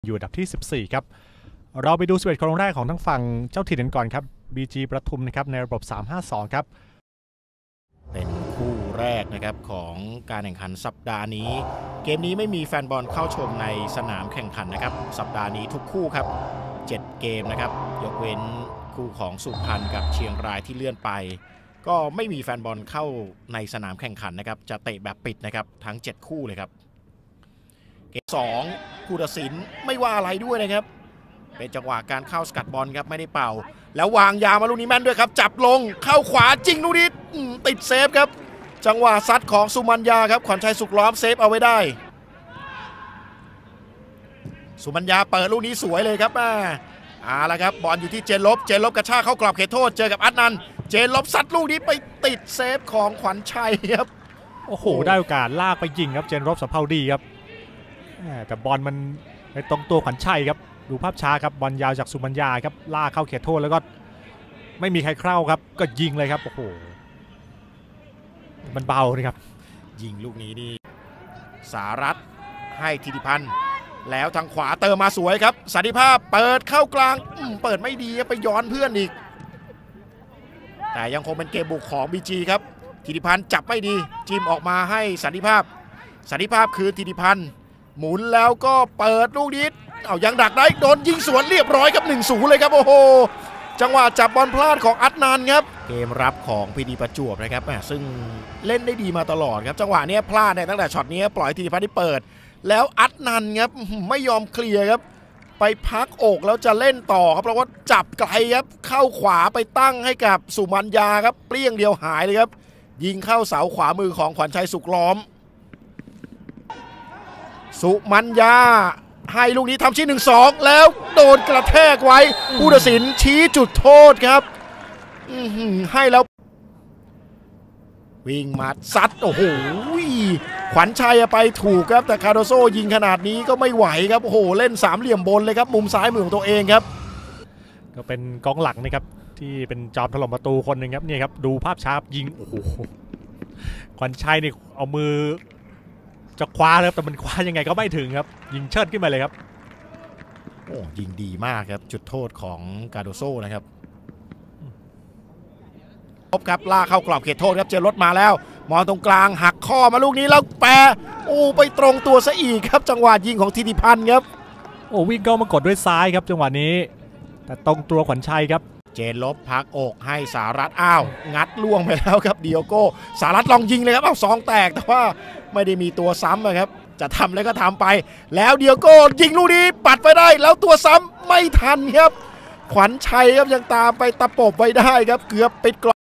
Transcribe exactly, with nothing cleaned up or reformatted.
อยู่อันดับที่สิบสี่ครับเราไปดูสิบเอ็ดคนแรกของทั้งฝั่งเจ้าถิ่นกันก่อนครับ บี จี ประทุมนะครับในระบบ สาม ห้า สอง ครับเป็นคู่แรกนะครับของการแข่งขันสัปดาห์นี้เกมนี้ไม่มีแฟนบอลเข้าชมในสนามแข่งขันนะครับสัปดาห์นี้ทุกคู่ครับเจ็ดเกมนะครับยกเว้นคู่ของสุพรรณกับเชียงรายที่เลื่อนไปก็ไม่มีแฟนบอลเข้าในสนามแข่งขันนะครับจะเตะแบบปิดนะครับทั้งเจ็ดคู่เลยครับเกมสองผู้ตัดสินไม่ว่าอะไรด้วยนะครับเป็นจังหวะการเข้าสกัดบอลครับไม่ได้เป่าแล้ววางยามาลูกนี้แม่นด้วยครับจับลงเข้าขวาจริงลูกนี้ติดเซฟครับจังหวะซัดของสุมัญญาครับขวัญชัยสุขล้อมเซฟเอาไว้ได้สุมัญญาเปิดลูกนี้สวยเลยครับอ่าละครับบอลอยู่ที่เจนลบเจนลบกระชากเข้ากรอบเขตโทษเจอกับอัดนันเจนลบซัดลูกนี้ไปติดเซฟของขวัญชัยครับโอ้โหได้โอกาสลากไปยิงครับเจนลบสะเพาดีครับแต่บอลมันไปตรงตัวขวัญชัยครับดูภาพช้าครับบอลยาวจากสุมัญญาครับลากเข้าเขตโทษแล้วก็ไม่มีใครเข้าครับก็ยิงเลยครับโอ้โหมันเบาเลยครับยิงลูกนี้นี่สารัตน์ให้ธิติพันธ์แล้วทางขวาเติมมาสวยครับสันติภาพเปิดเข้ากลางเปิดไม่ดีไปย้อนเพื่อนอีกแต่ยังคงเป็นเกมบุกของ บี จี ครับธิติพันธ์จับไม่ดีจิ้มออกมาให้สันติภาพสันติภาพคือธิติพันธ์หมุนแล้วก็เปิดลูกนี้เอายังดักได้โดนยิงสวนเรียบร้อยครับ หนึ่งศูนย์ เลยครับโอ้โหจังหวะจับบอลพลาดของอัดนันครับเกมรับของพีดีประจวบนะครับซึ่งเล่นได้ดีมาตลอดครับจังหวะนี้พลาดเนี่ยตั้งแต่ช็อตนี้ปล่อยธิติพันธ์ที่เปิดแล้วอัดนันครับไม่ยอมเคลียร์ครับไปพักอกแล้วจะเล่นต่อครับเพราะว่าจับไกลครับเข้าขวาไปตั้งให้กับสุมัญญาครับเปรี้ยงเดียวหายเลยครับยิงเข้าเสาขวามือของขวัญชัยสุขล้อมสุมัญญาให้ลูกนี้ทำชี้หนึ่งสองแล้วโดนกระแทกไว้ผู้ตัดสินชี้จุดโทษครับให้แล้ววิ่งมาซัดโอ้โหขวัญชัยไปถูกครับแต่คาร์โดโซยิงขนาดนี้ก็ไม่ไหวครับโอ้โหเล่นสามเหลี่ยมบนเลยครับมุมซ้ายมือของตัวเองครับก็เป็นกองหลังนะครับที่เป็นจอมถล่มประตูคนหนึ่งครับนี่ครับดูภาพช้ายิงโอ้โหขวัญชัยนี่เอามือจะคว้าครับแต่มันคว้ายังไงก็ไม่ถึงครับยิงเชิดขึ้นมาเลยครับโอ้ยิงดีมากครับจุดโทษของคาร์โดโซนะครับพบครับลากเข้ากรอบเขตโทษครับเจอรถมาแล้วมองตรงกลางหักข้อมาลูกนี้แล้วแปรโอ้ไปตรงตัวซะอีกครับจังหวะยิงของธิติพันธ์ครับโอ้วิ่งเข้ามากดด้วยซ้ายครับจังหวะนี้แต่ตรงตัวขวัญชัยครับเจนลบพักอกให้สารัตน์อ้าวงัดล่วงไปแล้วครับเดียโก้สารัตน์ลองยิงเลยครับเอาซองแตกแต่ว่าไม่ได้มีตัวซ้ำนะครับจะทำแล้วก็ทำไปแล้วเดียโก้ยิงลูกนี้ปัดไปได้แล้วตัวซ้ำไม่ทันครับขวัญชัยครับยังตามไปตะปบไว้ได้ครับเกือบปิดกรอบ